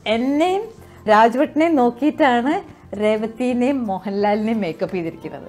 എന്നെയും രാജ്വട്ടിനെയും നോക്കിയിട്ടാണ് രേവതിനെയും മോഹൻലാലിനെയും മേക്കപ്പ് ചെയ്തിരിക്കുന്നത്.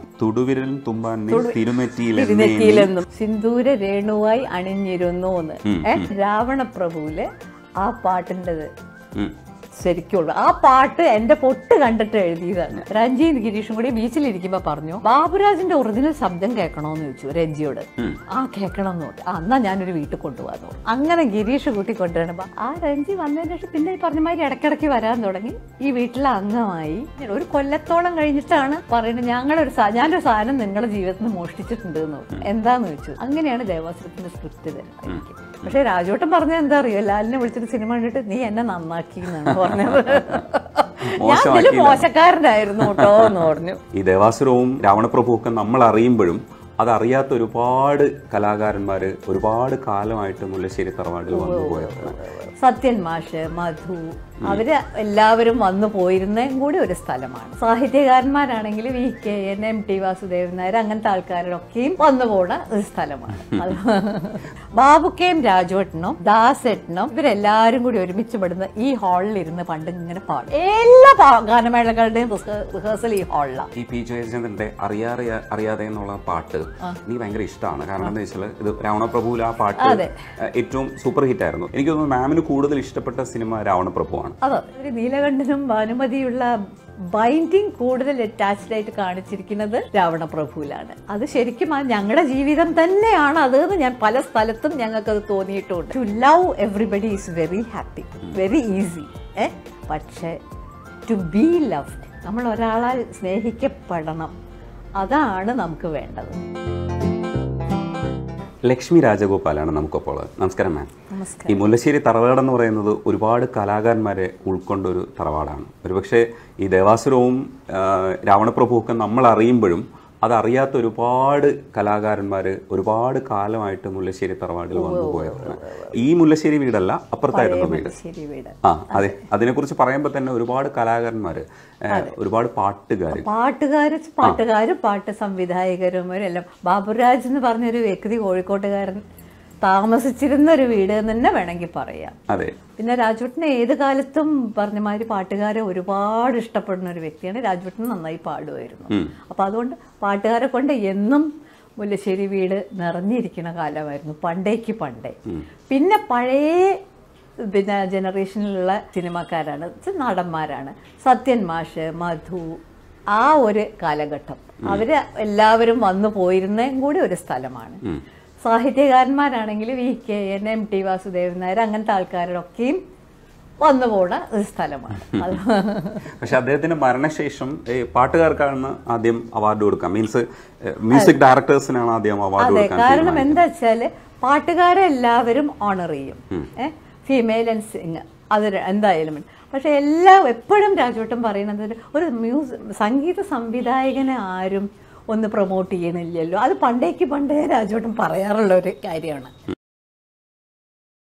തിരുനെറ്റിയിലെന്നും സിന്ദൂര രേണുവായി അണിഞ്ഞിരുന്നു രാവണപ്രഭുവില് ആ പാട്ടിൻ്റെത് ശരിക്കുള്ളൂ. ആ പാട്ട് എന്റെ പൊട്ട് കണ്ടിട്ട് എഴുതിയതാണ്. രഞ്ജിയും ഗിരീഷും കൂടി ബീച്ചിലിരിക്കുമ്പോ പറഞ്ഞു, ബാബുരാജിന്റെ ഒറിജിനൽ ശബ്ദം കേൾക്കണോന്ന് ചോദിച്ചു രഞ്ജിയോട്. ആ കേൾക്കണം എന്ന് പറഞ്ഞു. എന്നാ ഞാനൊരു വീട്ടിൽ കൊണ്ടുപോകാന്ന് പറഞ്ഞു. അങ്ങനെ ഗിരീഷ് കൂട്ടി കൊണ്ടുവരുമ്പോ ആ രഞ്ജി വന്നതിന് ശേഷം പിന്നെ ഈ പറഞ്ഞ മാതിരി ഇടയ്ക്കിടയ്ക്ക് വരാൻ തുടങ്ങി. ഈ വീട്ടിലെ അംഗമായി. ഒരു കൊല്ലത്തോളം കഴിഞ്ഞിട്ടാണ് പറയുന്നത്, ഞാനൊരു സാധനം നിങ്ങളുടെ ജീവിതത്തിൽ നിന്ന് മോഷ്ടിച്ചിട്ടുണ്ട് എന്ന് പറഞ്ഞു. എന്താന്ന് ചോദിച്ചു. അങ്ങനെയാണ് ദേവാസുരത്തിന്റെ സ്ക്രിപ്റ്റ് തരുന്നത്. പക്ഷെ രാജോട്ടൻ പറഞ്ഞത് എന്താ അറിയോ, ലാലിനെ വിളിച്ചിട്ട് സിനിമ കണ്ടിട്ട് നീ എന്നെ നന്നാക്കി എന്നാണ് പറഞ്ഞത്. ഞാൻ മോശക്കാരനായിരുന്നു കേട്ടോ എന്ന് പറഞ്ഞു. ഈ ദേവാസുരവും രാവണപ്രഭുവും ഒക്കെ നമ്മൾ അറിയുമ്പോഴും അതറിയാത്ത ഒരുപാട് കലാകാരന്മാര് ഒരുപാട് കാലമായിട്ട് മുല്ലശ്ശേരി തറവാടിൽ വന്നുപോയതാണ്. സത്യൻ മാഷ്, മധു, അവര് എല്ലാവരും വന്നു പോയിരുന്നതും കൂടി ഒരു സ്ഥലമാണ്. സാഹിത്യകാരന്മാരാണെങ്കിൽ VKN, MT വാസുദേവൻ നായർ, അങ്ങനത്തെ ആൾക്കാരൊക്കെയും വന്നു പോണ ഒരു സ്ഥലമാണ്. ബാബുക്കയും രാജോട്ടനും ദാസേട്ടനും ഇവരെല്ലാരും കൂടി ഒരുമിച്ച് പെടുന്ന ഈ ഹാളിൽ ഇരുന്ന് പണ്ട് ഇങ്ങനെ പാടും. എല്ലാ ഗാനമേളകളുടെയും റിഹേഴ്സൽ ഈ ഹാളിലാണ്. ഈ P. ജയചന്ദ്രന്റെ അറിയാതെ എന്നുള്ള പാട്ട് എനിക്ക് ഭയങ്കര ഇഷ്ടമാണ്. കാരണം എന്താ വെച്ചാൽ ഇത് രാവണപ്രഭുവിൽ ആ പാട്ട് ഏറ്റവും സൂപ്പർ ഹിറ്റ് ആയിരുന്നു. എനിക്ക് തോന്നുന്നു മാമിന് കൂടുതൽ ഇഷ്ടപ്പെട്ട സിനിമ രാവണപ്രഭുവാണ്. അതെ, ഒരു നീലകണ്ഠനും ഭാനുമതിയുള്ള ബൈൻഡിങ് കൂടുതൽ അറ്റാച്ച്ഡ് ആയിട്ട് കാണിച്ചിരിക്കുന്നത് രാവണപ്രഭുവിലാണ്. അത് ശരിക്കും ഞങ്ങളുടെ ജീവിതം തന്നെയാണ് അതെന്ന് ഞാൻ പല സ്ഥലത്തും ഞങ്ങൾക്കത് തോന്നിയിട്ടുണ്ട്. To love everybody is very happy, very easy. പക്ഷെ ടു ബി ലവ്ഡ്, നമ്മൾ ഒരാളാൽ സ്നേഹിക്കപ്പെടണം, അതാണ് നമുക്ക് വേണ്ടത്. ലക്ഷ്മി രാജഗോപാലാണ് നമുക്കൊപ്പോൾ. നമസ്കാരം മാം. ഈ മുല്ലശ്ശേരി തറവാട് എന്ന് പറയുന്നത് ഒരുപാട് കലാകാരന്മാരെ ഉൾക്കൊണ്ടൊരു തറവാടാണ്. ഒരുപക്ഷെ ഈ ദേവാസുരവും രാവണപ്രഭുവും ഒക്കെ നമ്മൾ അറിയുമ്പോഴും അതറിയാത്ത ഒരുപാട് കലാകാരന്മാര് ഒരുപാട് കാലമായിട്ട് മുല്ലശ്ശേരി തറവാടിൽ വന്നുപോയതാണ്. ഈ മുല്ലശ്ശേരി വീടല്ല, അപ്പുറത്തായിരുന്നു വീട്. അതെ, അതിനെക്കുറിച്ച് പറയുമ്പോൾ തന്നെ ഒരുപാട് കലാകാരന്മാര്, ഒരുപാട് പാട്ടുകാരും പാട്ട് സംവിധായകരും എല്ലാം. ബാബുരാജ് എന്ന് പറഞ്ഞൊരു വ്യക്തി കോഴിക്കോട്ടുകാരൻ താമസിച്ചിരുന്ന ഒരു വീട് എന്ന് തന്നെ വേണമെങ്കിൽ പറയാം. അതെ. പിന്നെ രാജുവേട്ടനെ ഏത് കാലത്തും പറഞ്ഞ മാതിരി പാട്ടുകാരെ ഒരുപാട് ഇഷ്ടപ്പെടുന്ന ഒരു വ്യക്തിയാണ്. രാജുവേട്ടൻ നന്നായി പാടുമായിരുന്നു. അപ്പൊ അതുകൊണ്ട് പാട്ടുകാരെ കൊണ്ട് എന്നും മുല്ലശ്ശേരി വീട് നിറഞ്ഞിരിക്കുന്ന കാലമായിരുന്നു പണ്ടേക്ക് പണ്ടേ. പിന്നെ പഴയ ജനറേഷനിലുള്ള സിനിമാക്കാരാണ്, നടന്മാരാണ്. സത്യൻ മാഷ്, മധു, ആ ഒരു കാലഘട്ടം അവര് എല്ലാവരും വന്നു പോയിരുന്നതും കൂടി ഒരു സ്ഥലമാണ്. സാഹിത്യകാരന്മാരാണെങ്കിൽ VKN, MT വാസുദേവൻ നായർ, അങ്ങനത്തെ ആൾക്കാരൊക്കെയും വന്നു പോണ ഒരു സ്ഥലമാണ്. പക്ഷെ അദ്ദേഹത്തിന്റെ മരണശേഷം പാട്ടുകാർക്കാണ് ആദ്യം അവാർഡ് കൊടുക്കാം, മീൻസ് മ്യൂസിക് ഡയറക്ടേഴ്സിനാണ് ആദ്യം അവാർഡ് കൊടുക്കാൻ. കാരണം എന്താ വെച്ചാല് പാട്ടുകാരെ എല്ലാവരും ഓണർ ചെയ്യും, ഫീമെയിൽ ആൻഡ് സിംഗർ, അത് എന്തായാലും. പക്ഷെ എപ്പോഴും രാജോട്ടൻ പറയുന്നത് ഒരു സംഗീത സംവിധായകനെ ആരും ഒന്ന് പ്രൊമോട്ട് ചെയ്യണില്ലല്ലോ. അത് പണ്ടേ രാജോട്ടൻ പറയാറുള്ള ഒരു കാര്യമാണ്.